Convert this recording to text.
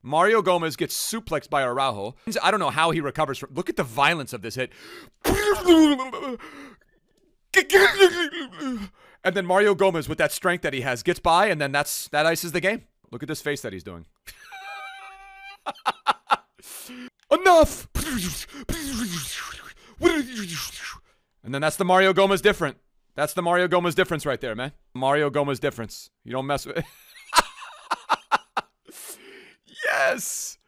Mario Gomez gets suplexed by Araujo. I don't know how he recovers from. Look at the violence of this hit. And then Mario Gomez, with that strength that he has, gets by, and then that ices the game. Look at this face that he's doing. Enough! And then that's the Mario Gomez different. That's the Mario Gomez difference right there, man. Mario Gomez difference. You don't mess with. Yes!